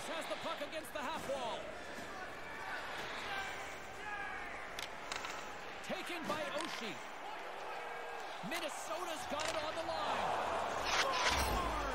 has the puck against the half wall. Taken by Oshie. Minnesota's got it on the line.